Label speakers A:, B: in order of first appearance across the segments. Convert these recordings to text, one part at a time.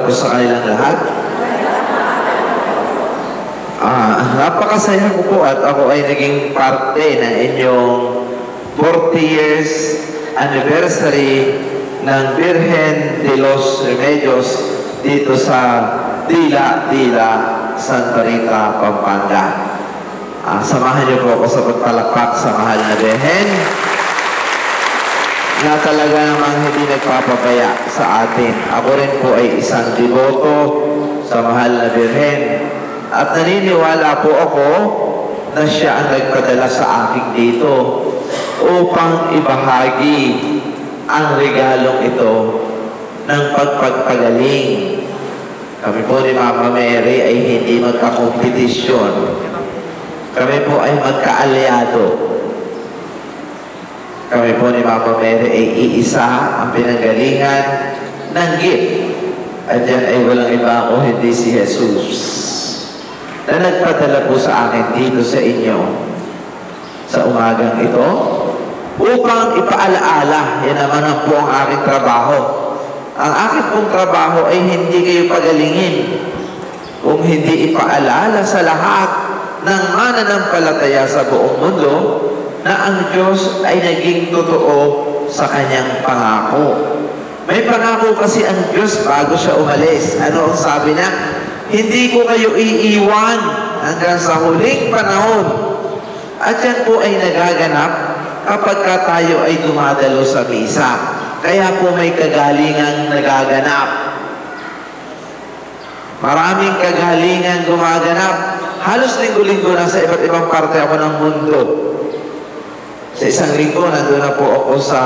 A: po sa kanilang lahat. Napakasaya ko po at ako ay naging parte ng inyong 40 years anniversary ng Virgen de los Remedios dito sa Dila, Santa Rita, Pampanga. Samahan niyo po ako sa pagpalakpak sa mahal na Virgen na talaga namang hindi nagpapabaya sa atin. Ako rin po ay isang deboto sa mahal na Virgen at naniniwala po ako na siya ang nagpadala sa akin dito upang ibahagi ang regalong ito ng pagpagpagaling. Kami po ni Mama Mary ay hindi magkakompetisyon. Kami po ay magkaalyado. Kami po ni Mama Mary ay iisa ang pinanggalingan ng gift. At yan ay walang iba o hindi si Jesus na nagpadala po sa akin dito sa inyo sa umagang ito upang ipaalaala. Yan naman ang po ang aking trabaho. Ang aking pong trabaho ay hindi kayo pagalingin kung hindi ipaalala sa lahat ng mananampalataya sa buong mundo na ang Diyos ay naging totoo sa kanyang pangako. May pangako kasi ang Diyos bago siya umalis. Ano ang sabi na? Hindi ko kayo iiwan hanggang sa huling panahon. At yan po ay nagaganap kapag tayo ay dumadalo sa misa. Kaya po may kagalingang nagaganap. Maraming kagalingan gumaganap. Halos linggo-linggo na sa iba't ibang parte ako ng mundo. Sa isang linggo, nandun na po ako sa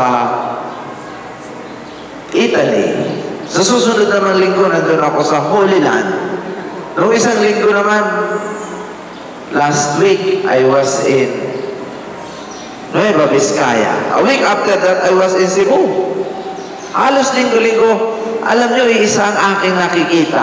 A: Italy. Sa susunod naman linggo, nandun ako sa Holy Land. Noong isang linggo naman, last week, I was in Nueva Vizcaya. A week after that, I was in Cebu. Halos linggo-linggo. Alam nyo, isa ang aking nakikita.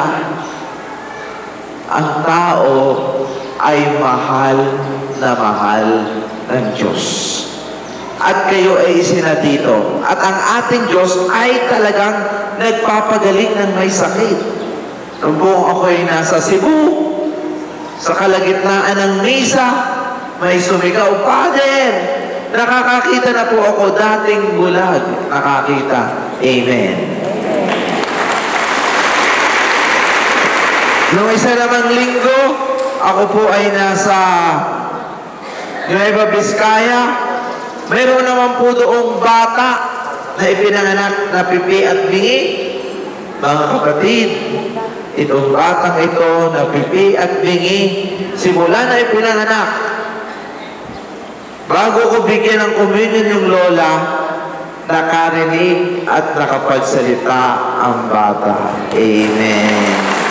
A: Ang tao ay mahal na mahal ng Diyos. At kayo ay isinadito. At ang ating Diyos ay talagang nagpapagaling ng may sakit. Nung buong ako ay nasa Cebu, sa kalagitnaan ng misa, may sumigaw, Father! Nakakakita na po ako, dating bulag. Nakakita. Amen. Noong isa namang linggo, ako po ay nasa Nueva Vizcaya. Mayroon naman po doong bata na ipinanganak na pipi at bingi. Mga kapatid, itong batang ito na pipi at bingi, simula na ipinanganak. Bago ko bigyan ng communion yung lola, nakarinig at nakapagsalita ang bata. Amen.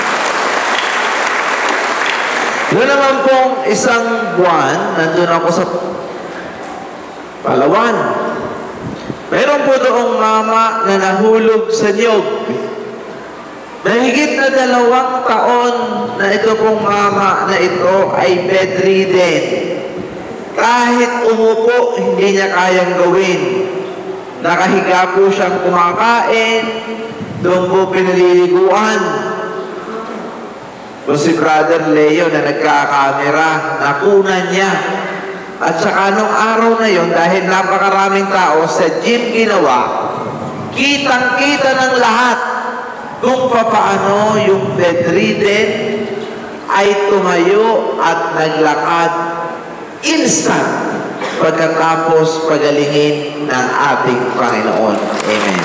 A: Doon naman pong isang buwan, nandun ako sa Palawan. Meron po doong mama na nahulog sa niyog. Mahigit na 2 taon na ito pong mama na ito ay bedridden. Kahit umupo, hindi niya kayang gawin. Nakahiga po siyang kumakain, doon po pinaliliguan. So si Brother Leo na nagkakamera, nakunan niya. At saka nung araw na yon, dahil napakaraming tao, sa gym ginawa, kitang-kita ng lahat kung paano yung bedridden ay tumayo at naglakad instant pagkatapos pagalingin ng ating Panginoon. Amen.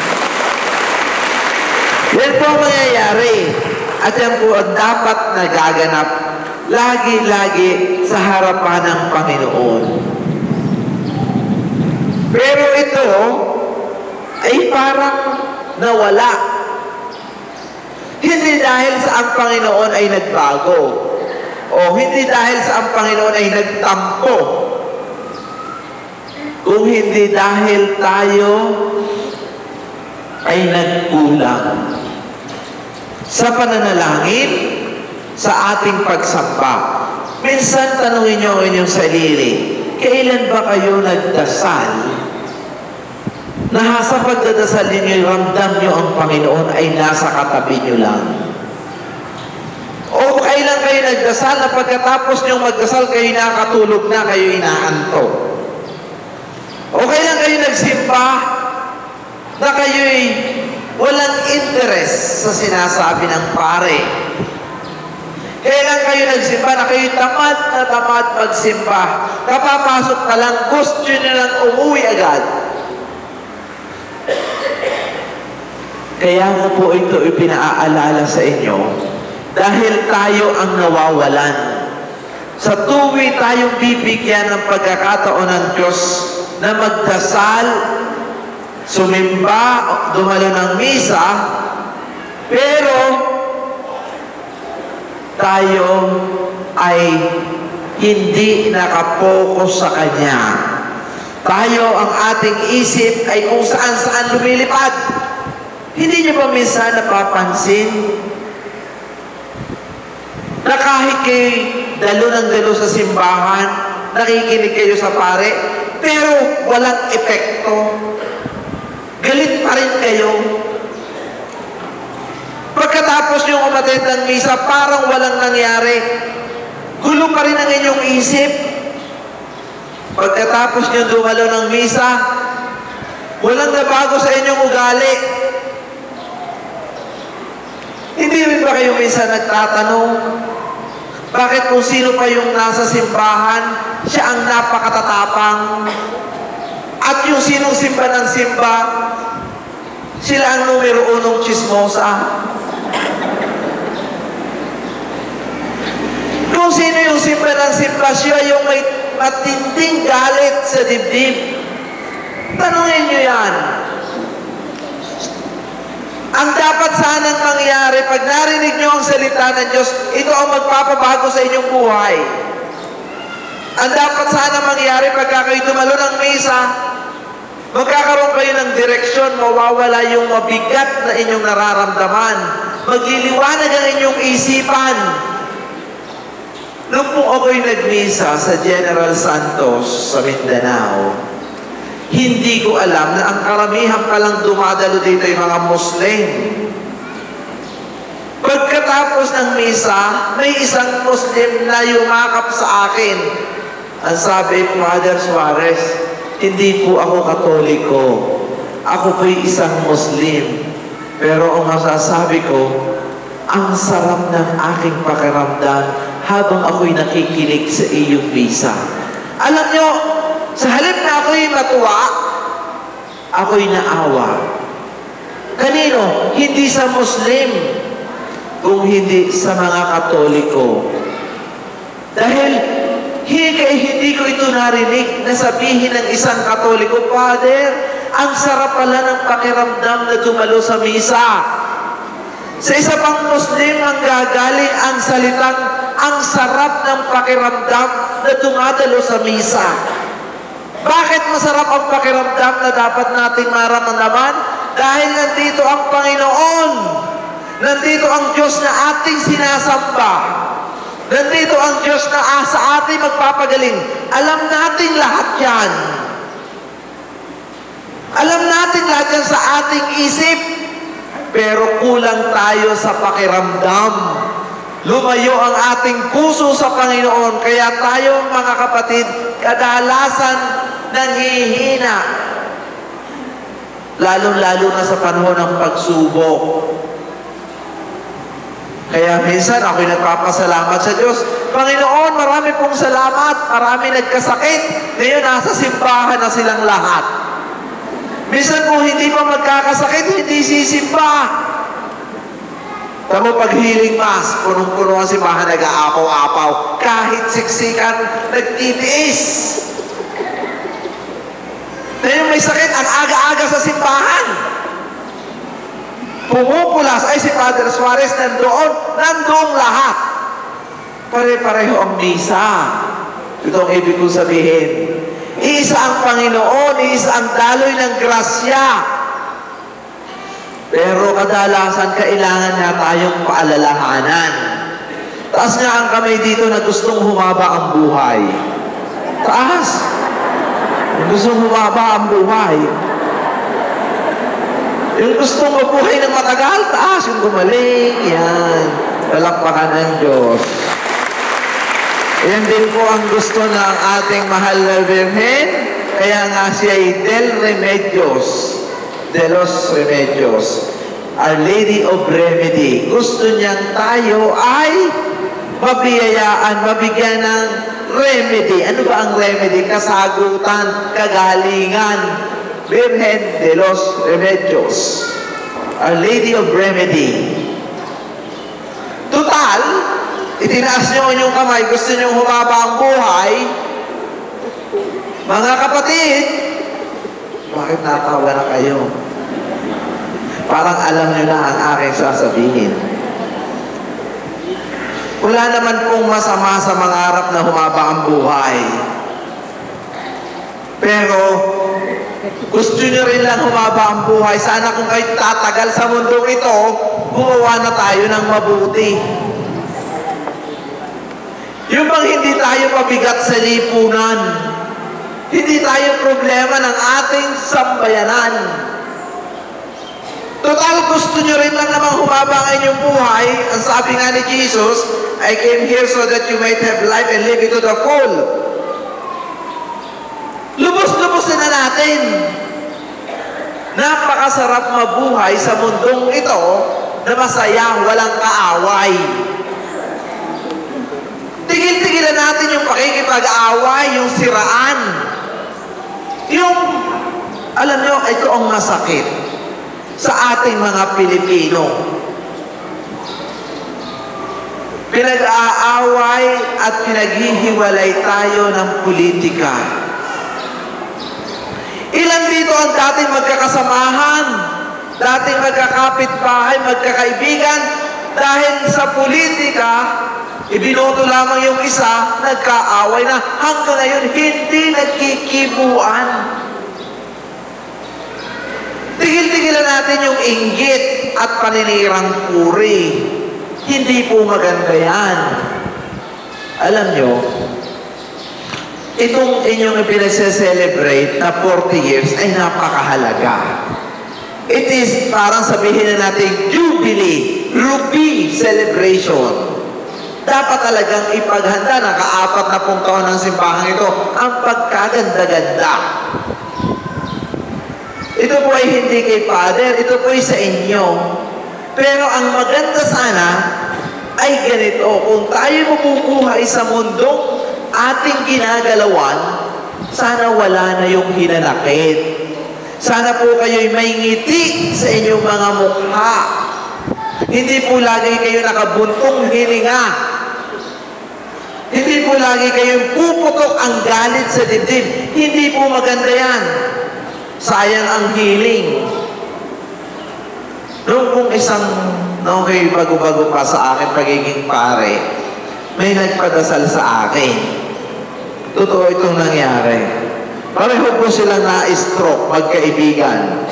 A: Yan po ang mangyayari. At yan po ang dapat nagaganap lagi-lagi sa harapan ng Panginoon. Pero ito ay parang nawala. Hindi dahil sa ang Panginoon ay nagbago o hindi dahil sa ang Panginoon ay nagtampo, kung hindi dahil tayo ay nagkulang sa pananalangin, sa ating pagsamba. Minsan tanungin niyo ang inyong sarili, kailan ba kayo nagdasal na sa pagdadasal ninyo, ramdam niyo ang Panginoon ay nasa katabi niyo lang? kayo nagdasal na pagkatapos niyong magdasal, kayo nakatulog na, kayo inaantok? O kailan kayo nagsimba na kayo'y walang interest sa sinasabi ng pare? Kailan kayo nagsimba na kayo'y tamad na tamad magsimba? Kapapasok ka lang, gusto nyo lang umuwi agad. Kaya nga po ito ipinaalala sa inyo dahil tayo ang nawawalan. Sa tuwi tayong bibigyan ng pagkakataon ng Diyos na magdasal, sumimba, dumalo ng misa, pero tayo ay hindi nakapokus sa Kanya. Tayo, ang ating isip ay kung saan-saan lumilipad. Hindi niyo ba minsan napapansin na kahit kayo dalo ng dalo sa simbahan, nakikinig kayo sa pare, pero walang epekto? Galit pa rin kayo. Pagkatapos yung umattend ng misa, parang walang nangyari. Gulo pa rin ang inyong isip. Pagkatapos nyo dumalo ng misa, walang nabago sa inyong ugali. Hindi rin ba kayo minsan nagtatanong, bakit kung sino pa yung nasa simbahan, siya ang napakatatapang? At yung sinong simba ng simba, sila ang numero unong chismosa? Kung sino yung simba ng simba, siya yung may matinding galit sa dibdib. Tanungin nyo yan. Ang dapat sanang mangyari, pag narinig nyo ang salita ng Diyos, ito ang magpapabago sa inyong buhay. Ang dapat sanang mangyari, pagka kayo dumalo ng misa, magkakaroon kayo ng direksyon, mawawala yung mabigat na inyong nararamdaman. Magliliwanag ang inyong isipan. Nung po ako'y nagmisa sa General Santos sa Mindanao, hindi ko alam na ang karamihan palang dumadalo dito ay mga Muslim. Pagkatapos ng misa, may isang Muslim na yumakap sa akin. Ang sabi, Father Suarez, hindi po ako Katoliko. Ako po'y isang Muslim. Pero ang masasabi ko, ang sarap ng aking pakiramdam habang ako'y nakikinig sa iyong misa. Alam nyo, sa halip na ako'y matuwa, ako'y naawa. Kanino? Hindi sa Muslim, kung hindi sa mga Katoliko. Dahil hindi ko ito narinig na sabihin ng isang Katoliko, Father, ang sarap pala ng pakiramdam na dumalo sa misa. Sa isa pang Muslim ang gagaling ang salitang, ang sarap ng pakiramdam na dumadalo sa misa. Bakit masarap ang pakiramdam na dapat nating maramdaman? Dahil nandito ang Panginoon. Nandito ang Diyos na ating sinasamba. Nandito ang Diyos na sa ating magpapagaling. Alam natin lahat yan. Alam natin lahat yan sa ating isip. Pero kulang tayo sa pakiramdam. Lumayo ang ating puso sa Panginoon. Kaya tayo, mga kapatid, kadalasan nanghihina. Lalong-lalo na sa panahon ng pagsubok. Kaya minsan ako'y nagpapasalamat sa Diyos. Panginoon, marami pong salamat. Marami nagkasakit. Ngayon, nasa simbahan na silang lahat. Minsan kung hindi pa magkakasakit, hindi sisimba. Tamo pag healing mass, punong-puno ang simbahan, nag-aapaw-apaw. Kahit siksikan, nagtitiis. Ngayon may sakit, ang aga-aga sa simbahan. Pumupulas, ay si Father Suarez nandoon lahat. Pare-pareho ang misa. Ito ang ibig kong sabihin. Iisa ang Panginoon, iisa ang daloy ng grasya. Pero kadalasan kailangan nga tayong paalalahanan. Taas nga ang kamay dito na gustong humaba ang buhay. Taas. Gustong humaba ang buhay. Yung gustong mabuhay ng matagal, taas. Yung gumaling, yan. Palakpakan ng Diyos. Yan din po ang gusto ng ating mahal na Birhen. Kaya nga siya ay de los Remedios, Our Lady of Remedy. Gusto niyang tayo ay mabiyayaan, mabigyan ng remedy. Ano ba ang remedy? Kasagutan, kagalingan. Virgen de los Remedios, Our Lady of Remedy. Total, itinaas niyo yung kamay, gusto niyo humaba ang buhay. Mga kapatid, bakit natawa na kayo? Parang alam niyo na ang aking sasabihin. Wala naman pong masama sa mangarap na humaba ang buhay. Pero, gusto niyo rin lang humaba ang buhay. Sana kung kayo tatagal sa mundong ito, gumawa na tayo ng mabuti. Yung bang hindi tayo pabigat sa lipunan, hindi tayo problema ng ating sambayanan. Total, gusto nyo rin lang namang humaba ang inyong buhay. Ang sabi nga ni Jesus, I came here so that you might have life and live it to the full. Lubos-lubos na natin. Napakasarap mabuhay sa mundong ito na masaya, walang kaaway. Tigil-tigilan natin yung pakikipag-away, yung siraan. Yung, alam nyo, ito ang masakit sa ating mga Pilipino. Pinag-aaway at pinaghihiwalay tayo ng politika. Ilan dito ang dating magkakasamahan, dating magkakapitbahay, magkakaibigan, dahil sa politika, ibinoto lamang yung isa, nagkaaway na. Hanggang ngayon, hindi nagkikibuan. Tigil-tigilan natin yung inggit at paninirang puri. Hindi po maganda yan. Alam nyo, itong inyong ipinagse-celebrate na 40 years ay napakahalaga. It is parang sabihin na natin Jubilee, Ruby Celebration. Dapat talagang ipaghanda, naka-4 na pong taon ng simbahan ito, ang pagkaganda-ganda. Ito po ay hindi kay Father, ito po ay sa inyo. Pero ang maganda sana ay ganito, kung tayo mabubuhay sa mundong ating ginagalawan, sana wala na yung hinanakit. Sana po kayo'y may ngiti sa inyong mga mukha. Hindi po lagi kayo nakabuntong hininga. Hindi po lagi kayong puputok ang galit sa dibdib. Hindi po maganda yan. Sayang ang healing. Noong kung isang, okay, bago-bago pa sa akin pagiging pare, may nagpadasal sa akin. Totoo itong nangyari. Pareho po sila na-stroke, magkaibigan.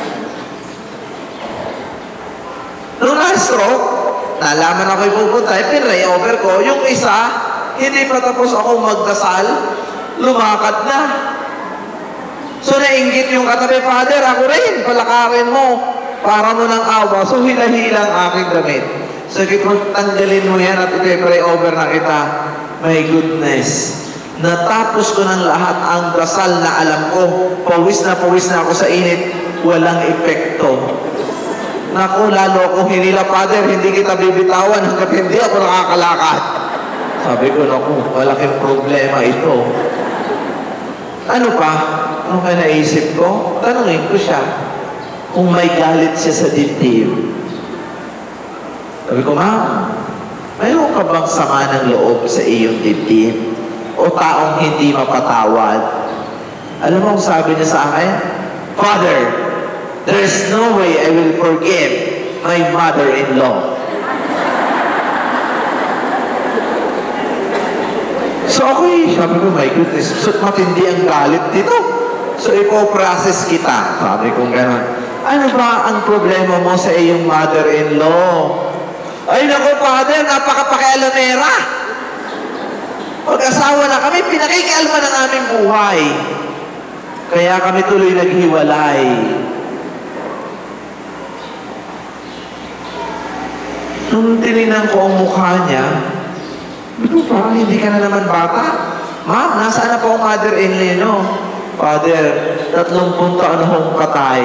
A: Nung na-stroke, nalaman ako'y pupunta, pinray over ko. Yung isa, hindi pa tapos ako magdasal, lumakad na. So nainggit yung katabi, Father, ako rin, palakarin mo, para mo ng awa. So hila-hilang aking damit. So tanggalin mo yan at ipipray over na kita. My goodness. Natapos ko ng lahat ang dasal na alam ko. Pawis na ako sa init. Walang epekto. Naku, lalo akong hinila, Father, hindi kita bibitawan hanggat hindi ako nakakalakad. Sabi ko, naku, malaking problema ito. Ano pa? Ano kaya naisip ko? Tanungin ko siya kung may galit siya sa dibdib. Sabi ko, Ma'am, mayroon ka bang sama ng loob sa iyong dibdib? O taong hindi mapatawad? Alam mo kung sabi niya sa akin? Father, there's no way I will forgive my mother-in-law. So okay, sabi ko, my goodness, so matindi ang galit dito. So ipo-process kita. Sabi ko gano'n. Ano ba ang problema mo sa iyong mother-in-law? Ay naku, Father, napaka-pakialamera. Pag-asawa na kami, pinakikialma ng aming buhay. Kaya kami tuloy naghiwalay. Nung tinignan ko ang mukha niya, Parang hindi ka na naman bata. Ma'am, nasaan na po ang mother-in-law nyo? Father, 30 taon na hong patay.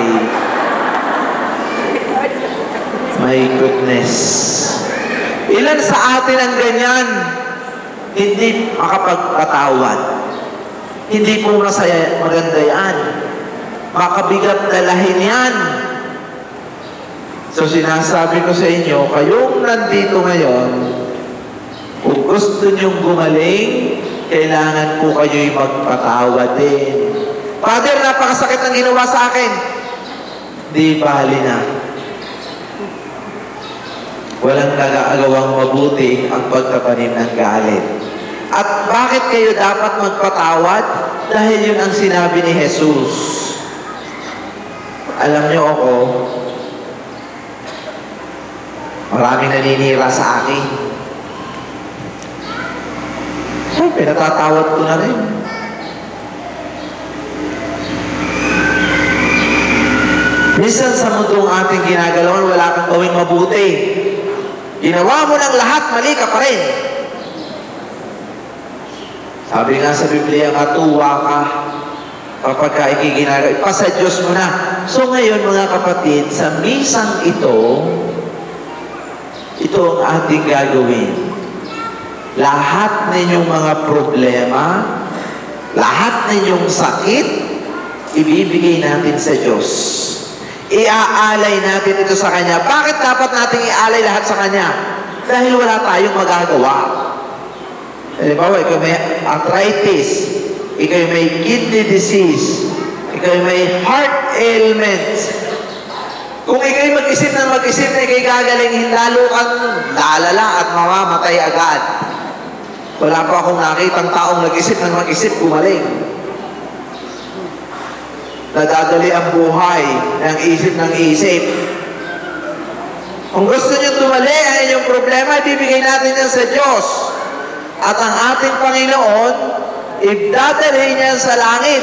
A: My goodness. Ilan sa atin ang ganyan? Hindi makapagpatawad. Hindi po masaya, maganda yan. Makabigat dalahin yan. So sinasabi ko sa inyo, kayong nandito ngayon, kung gusto nyong gumaling, kailangan po kayo'y magpatawad din. Father, napakasakit ng ginawa sa akin. Di bali na. Walang nag-aagawang mabuti ang pagtapanim ng galit. At bakit kayo dapat magpatawad? Dahil yun ang sinabi ni Jesus. Alam niyo ako, maraming naninira sa akin. So, pinatatawad ko na rin. Minsan sa mundong ating ginagalawan, wala kang gawing mabuti. Ginawa mo ng lahat, mali ka pa rin. Sabi nga sa Biblia, katuwa ka kapag ka ikiginagawa. Ipasa Diyos mo na. So ngayon mga kapatid, sa misang ito ang ating gagawin. Lahat ninyong mga problema, lahat ninyong sakit, ibibigay natin sa Diyos. Iaalay natin ito sa Kanya. Bakit dapat natin ialay lahat sa Kanya? Dahil wala tayong magagawa. Halimbawa, ikaw may arthritis, ikaw may kidney disease, ikaw may heart ailment. Kung ikaw mag-isip na ikaw gagalingin, lalo kang lalala at mamamatay agad. Wala pa akong nakitang taong nag-isip na mag-isip, gumaling. Nadadali ang buhay ng isip. Kung gusto nyo tumali ang inyong problema, ibibigay natin yan sa Diyos. At ang ating Panginoon, idadalhin niya sa langit.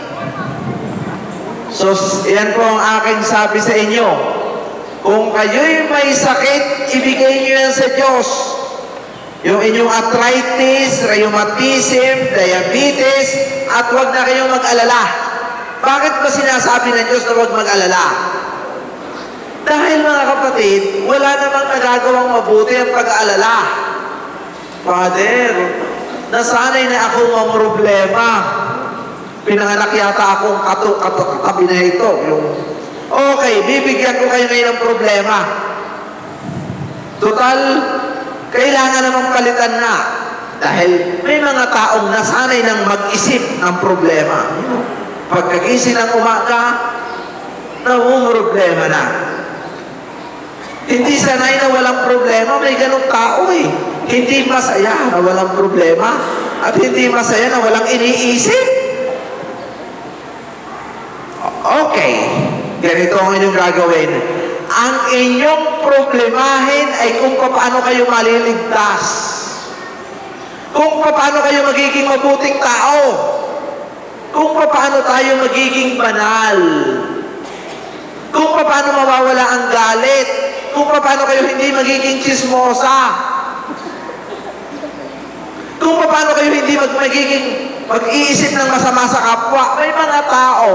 A: So, yan po ang aking sabi sa inyo. Kung kayo'y may sakit, ibigay niyo yan sa Diyos. Yung inyong arthritis, rheumatism, diabetes, at huwag na kayong mag-alala. Bakit ba sinasabi ng Diyos na huwag mag-alala? Dahil mga kapatid, wala namang nagagawang mabuti ang pag-aalala. Father, nasanay na ako mga problema. Pinanganak yata akong katabi na ito. Okay, bibigyan ko kayo ngayon ng problema. Total, kailangan namang palitan na. Dahil may mga taong nasanay ng mag-isip ng problema. Pagkagising ng umaga, problema na. Hindi sanay na walang problema, may ganong tao eh. Hindi masaya na walang problema at hindi masaya na walang iniisip. Okay, ganito ang inyong gagawin. Ang inyong problemahin ay kung paano kayo maliligtas. Kung paano kayo magiging mabuting tao. Kung paano tayo magiging banal. Kung paano mawawala ang galit. Kung paano kayo hindi magiging chismosa. Kung paano kayo hindi mag-iisip ng masama sa kapwa. May mga tao,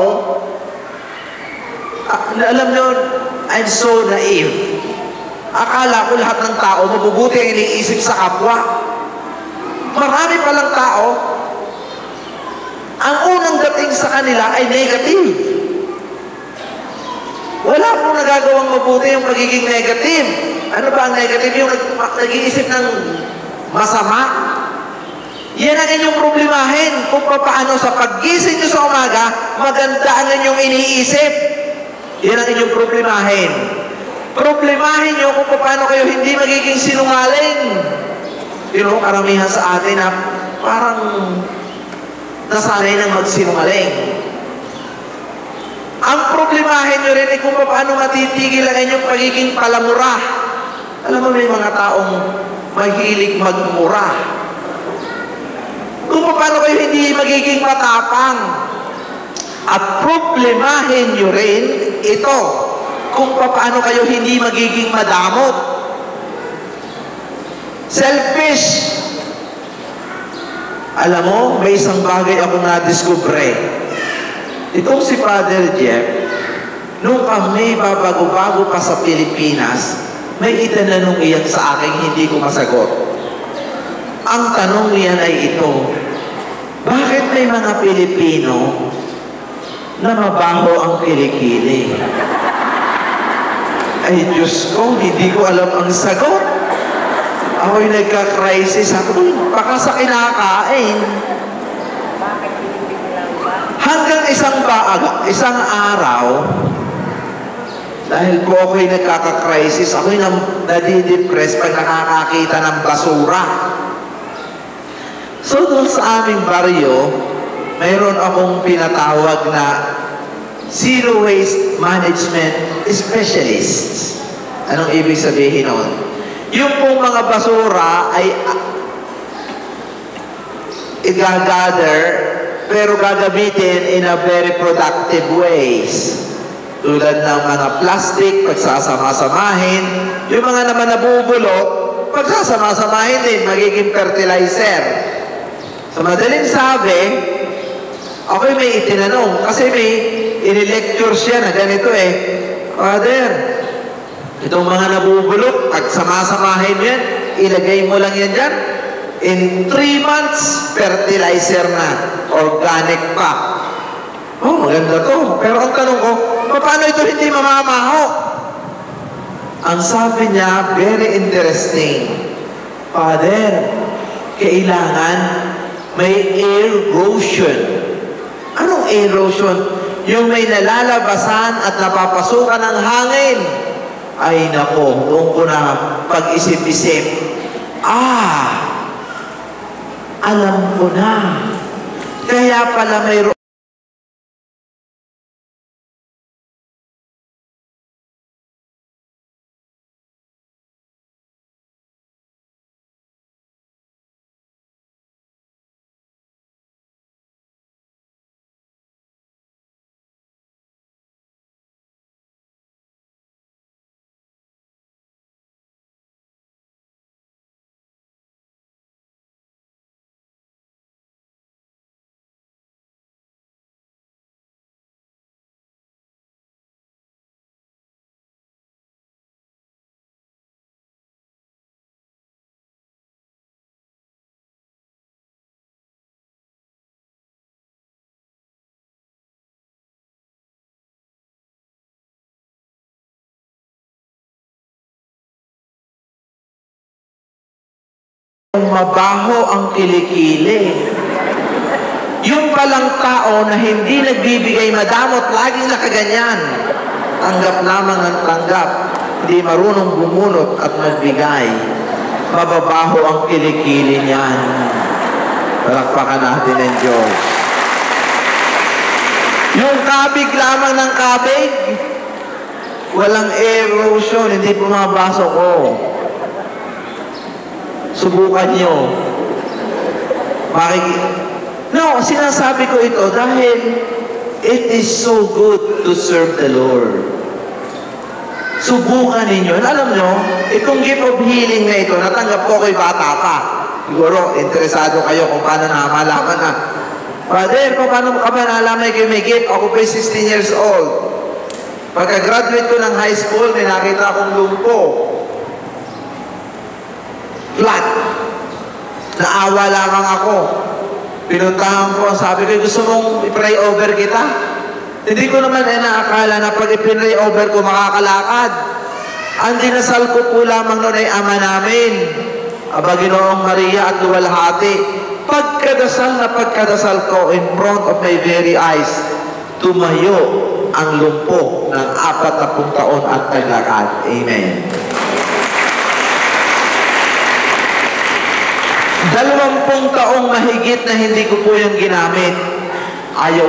A: alam nyo, I'm so naive. Akala ko lahat ng tao mabubuti ang iniisip sa kapwa. Marami palang tao, ang unang dating sa kanila ay negative. Wala pong nagagawang mabuti yung pagiging negative. Ano ba ang negative? Yung nag-iisip ng masama. Yan ang inyong problemahin kung paano sa paggising nyo sa umaga, maganda ang inyong iniisip. Yan ang inyong problemahin. Problemahin nyo kung paano kayo hindi magiging sinungaling. Karamihan sa atin na parang nasanay ng magsinungaling. Ang problemahin nyo rin ay kung paano matitigil ang inyong pagiging palamura. Alam mo, may mga taong mahilig magmura. Kung paano kayo hindi magiging matapang. At problemahin nyo rin ito, kung paano kayo hindi magiging madamot. Selfish. Alam mo, may isang bagay ako na-discover. Itong si Father Jeff, nung kami babago-bago pa sa Pilipinas, may itananong iyan sa akin, hindi ko masagot. Ang tanong niyan ay ito, bakit may mga Pilipino na mabaho ang kilikili? Ay, Diyos ko, hindi ko alam ang sagot. Ako'y nagka-crisis. Ako, baka sa kinakain. Hanggang isang araw, dahil po ako'y nagkaka-crisis, ako'y nadidepress pag nakakakita ng basura. So, doon sa aming baryo, mayroon akong pinatawag na Zero Waste Management Specialists. Anong ibig sabihin nun? Yung pong mga basura ay i-gather pero gagamitin in a very productive ways. Tulad ng mga plastic, pagsasama-samahin. Yung mga naman nabubulok, pagsasama-samahin din, magiging fertilizer. Sa madaling sabi, ako'y may itinanong kasi may inilecture siya na ganito Father, itong mga nabubulok, pagsama-samahin yan, ilagay mo lang yan dyan. In 3 months, fertilizer na. Organic pa. Oh, maganda to. Pero ang tanong ko, paano ito hindi mamamaho? Ang sabi niya, very interesting. Father, kailangan may erosion. Anong erosion? Yung may nalalabasan at napapasukan ng hangin. Ay nako, doon ko na pag-isip-isip. Alam ko na. Kaya pala mayroon mabaho ang kilikili. Yung palang tao na hindi nagbibigay madamot, laging nakaganyan. Tanggap lamang ng tanggap. Hindi marunong bumunot at magbigay. Mababaho ang kilikili niyan. Palakpakan natin ng Diyos. Yung kabig lamang ng kabig, walang erosion, hindi pumapasok Subukan nyo. No, sinasabi ko ito dahil it is so good to serve the Lord. Subukan ninyo. Alam nyo, itong gift of healing na ito, natanggap ko ko'y bata pa. Siguro, interesado kayo kung paano na malaman na. Father, paano ka ba nalaman kayo may gift? Ako pa 16 years old. Pagka-graduate ko ng high school, may nakita akong lumpo. Flat. Naawa lamang ako. Pinuntahan ko, sabi ko, gusto mong i-pray over kita? Hindi ko naman naakala na pag i-pray over ko, makakalakad. Ang dinasal ko po lamang noon ay Ama namin, Aba Ginoong Maria at luwalhati. Pagkadasal ko in front of my very eyes, tumayo ang lumpo ng 40 taon at naglakad. Amen. 20 taong mahigit na hindi ko po yung ginamit. Ayaw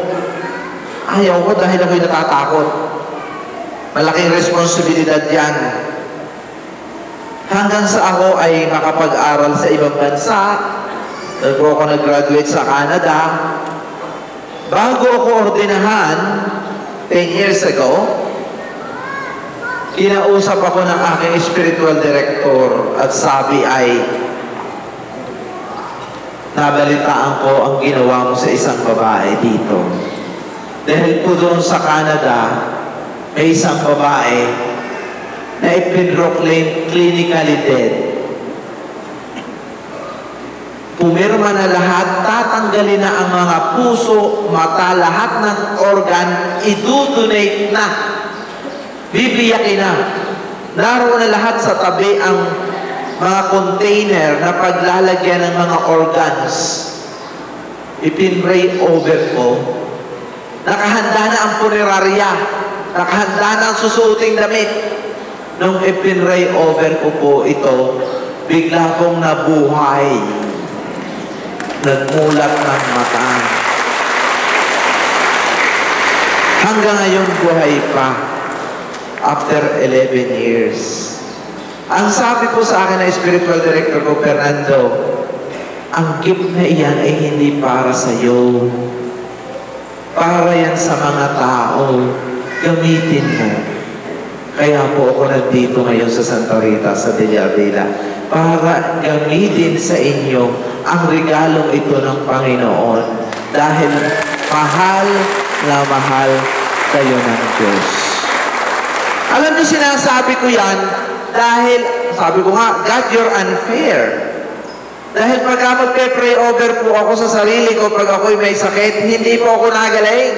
A: ko dahil ako'y natatakot. Malaking responsibilidad yan. Hanggang sa ako ay makapag-aral sa ibang bansa, bago ako nag-graduate sa Canada, bago ako ordinahan, 10 years ago, kinausap ako ng aking spiritual director at sabi ay, nabalitaan ko ang ginawa mo sa isang babae dito. Dahil po doon sa Canada, may isang babae na ipinroclaim clinically dead. Pumirma na lahat, tatanggalin na ang mga puso, mata, lahat ng organ, idudonate na. Bibiyakin na. Naroon na lahat sa tabi ang mga container na paglalagyan ng mga organs. Ipin-pray over ko. Nakahanda na ang punerarya. Nakahanda na ang susuting damit. Nung ipin-pray over ko po ito, bigla kong nabuhay. Nagmulat ng mata. Hanggang ngayon buhay pa. After 11 years. Ang sabi po sa akin ng spiritual director ko, Fernando, ang gift na iyan ay hindi para sa iyo. Para yan sa mga tao. Gamitin mo. Kaya po ako nandito ngayon sa Santa Rita, sa Villavela, para gamitin sa inyo ang regalong ito ng Panginoon. Dahil mahal na mahal kayo ng Diyos. Alam niyo, sinasabi ko yan dahil, sabi ko nga, God, you're unfair. Dahil pagka magpe-pray over po ako sa sarili ko, pag ako'y may sakit, hindi po ako nagaling.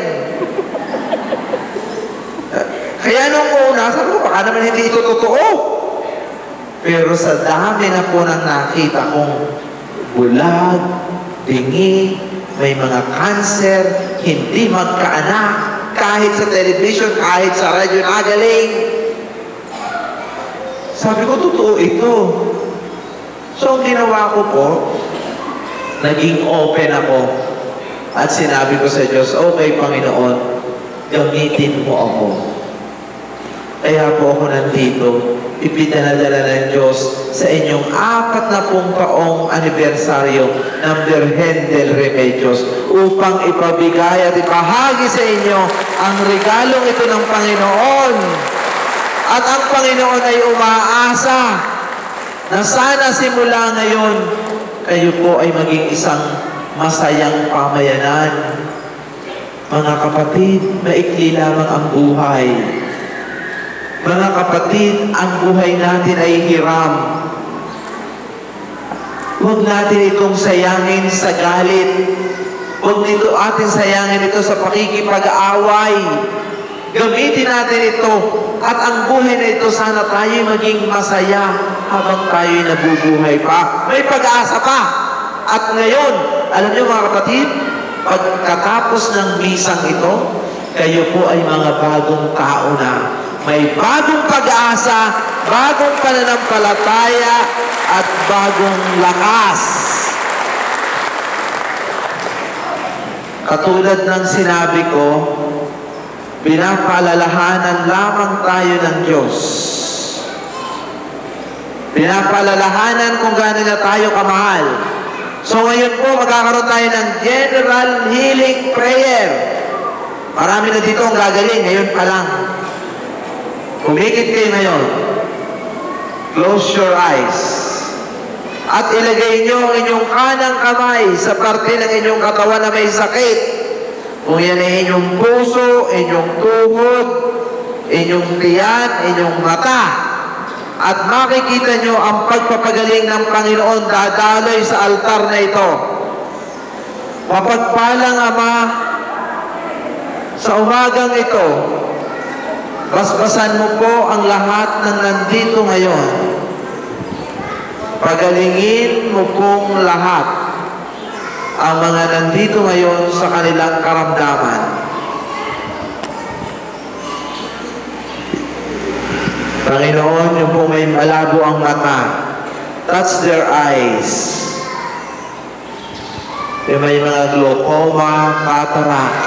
A: Kaya nung una, sabi ko, baka naman hindi ito totoo. Pero sa dami na po nang nakita kong bulag, bingi, may mga cancer, hindi magkaanak, kahit sa television, kahit sa radyo, nagaling. Sabi ko, totoo ito. So, ang ginawa ko po, naging open ako. At sinabi ko sa Diyos, okay, Panginoon, gamitin mo ako. Kaya po ako nandito, ipinadala ng Diyos sa inyong 40 taong anibersaryo ng Virgen del Remedios upang ipabigay at ipahagi sa inyo ang regalong ito ng Panginoon. At ang Panginoon ay umaasa na sana simula ngayon, kayo po ay maging isang masayang pamayanan. Mga kapatid, maikli lamang ang buhay. Mga kapatid, ang buhay natin ay hiram. Huwag natin itong sayangin sa galit. Huwag atin sayangin ito sa pakikipag-away. Gamitin natin ito. At ang buhay na ito, sana tayo maging masaya habang tayo nabubuhay pa. May pag-asa pa. At ngayon, alam niyo mga kapatid, pagkatapos ng misang ito, kayo po ay mga bagong tao na. May bagong pag-asa, bagong pananampalataya, at bagong lakas. Katulad ng sinabi ko, pinapaalalahanan lamang tayo ng Diyos. Pinapaalalahanan kung gaano na tayo kamahal. So ngayon po, magkakaroon tayo ng General Healing Prayer. Marami na dito ang gagaling, ngayon pa lang. Kumikit kayo ngayon. Close your eyes. At ilagay nyo ang inyong kanang kamay sa parte ng inyong katawan na may sakit. Kung yan ay inyong puso, inyong tuhod, inyong tiyan, inyong mata. At makikita nyo ang pagpapagaling ng Panginoon dadaloy sa altar na ito. Mapagpalang Ama, sa umagang ito, basbasan mo po ang lahat ng nandito ngayon. Pagalingin mo pong lahat ang mga nandito ngayon sa kanilang karamdaman. Panginoon, yung po may malabo ang mata, touch their eyes. Yung may mga glaucoma, cataract.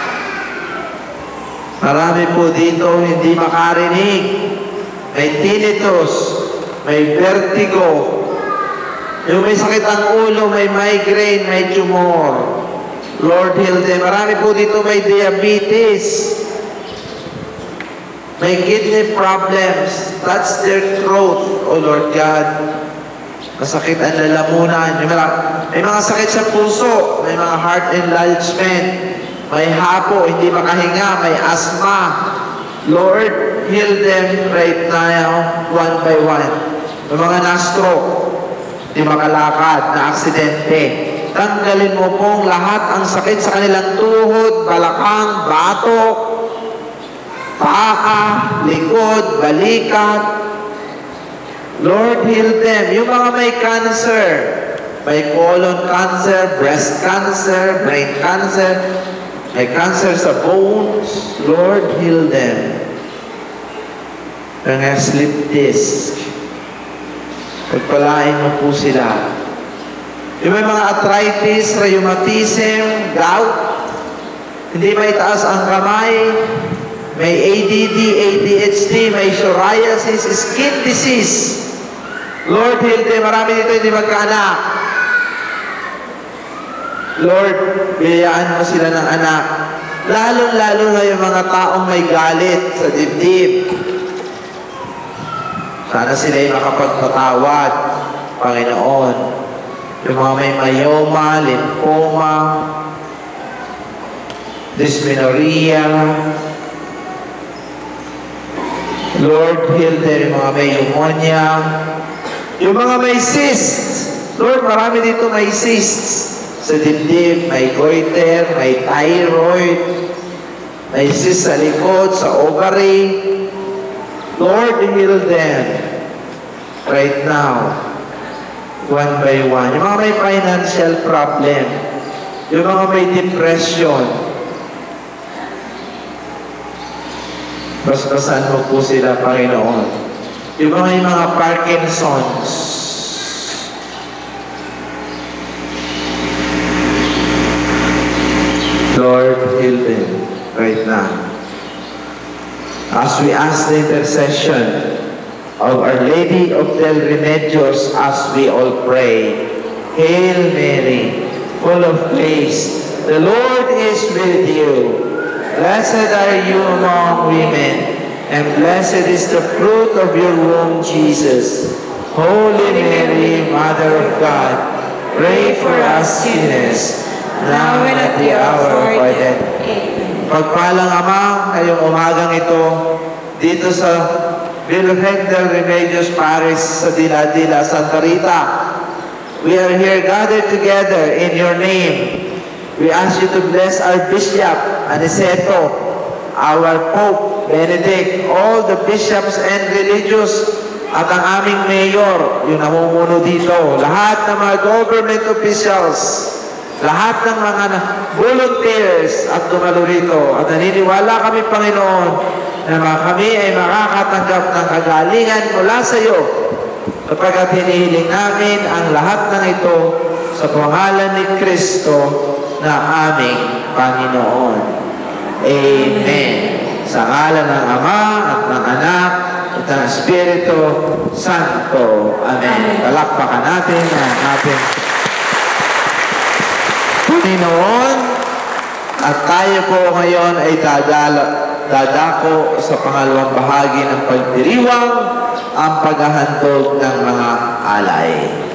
A: Marami po dito hindi makarinig. May tinnitus, may vertigo. Yung may sakit ang ulo, may migraine, may tumor. Lord, heal them. Marami po dito may diabetes. May kidney problems. Touch their throat, O Lord God. Masakit ang lalamunan. May mga sakit sa puso. May mga heart enlargement. May hapo, hindi makahinga. May asthma. Lord, heal them right now, one by one. May mga na-stroke. Hindi makalakad, na aksidente. Tanggalin mo pong lahat ang sakit sa kanilang tuhod, balakang, batok, paa, likod, balikat. Lord, heal them. Yung mga may cancer, may colon cancer, breast cancer, brain cancer, may cancer sa bones, Lord, heal them. Mga slip disc, pagpalain mo po sila. Yung may mga arthritis, rheumatism, gout, hindi may taas ang kamay, may ADD, ADHD, may psoriasis, skin disease. Lord, heal them. Marami dito hindi magkaanak. Lord, biyayaan mo sila ng anak. Lalong-lalo na yung mga taong may galit sa dibdib. Sana sila'y makapagpatawad, Panginoon. Yung mga may myoma, lymphoma, dysmenorrhea. Lord, heal them. Yung mga may pneumonia. Yung mga may cysts. Lord, marami dito may cysts. Sa dibdib, may goiter, may thyroid, may cyst sa likod, sa ovary. Lord, heal them right now, one by one. Yung mga may financial problem, yung mga may depression, basbasan mo po sila, Panginoon. Yung mga Parkinson's, Lord, heal them right now. As we ask the intercession of Our Lady of Del Remedios, as we all pray, Hail Mary, full of grace, the Lord is with you. Blessed are you among women, and blessed is the fruit of your womb, Jesus. Holy Mary, Mother of God, pray for us sinners, now and at the hour of our death. Pagpalang Ama, ngayong umagang ito, dito sa Virgen del Remedios Parish sa Dinadila, Santa Rita, we are here gathered together in your name. We ask you to bless our Bishop, Aniceto, our Pope, Benedict, all the bishops and religious, at ang aming mayor, yung namumuno dito, lahat ng mga government officials, lahat ng mga volunteers at dumalo rito. At naniniwala kami, Panginoon, na kami ay makakatanggap ng kagalingan mula sa iyo kapag hinihiling namin ang lahat ng ito sa pangalan ni Kristo na aming Panginoon. Amen. Sa ngalan ng Ama at ng Anak at ng Espiritu Santo. Amen. Palakpakan natin ang ating Panginoon, at tayo po ngayon ay dadako sa pangalawang bahagi ng pagdiriwang, ang paghahandog ng mga alay.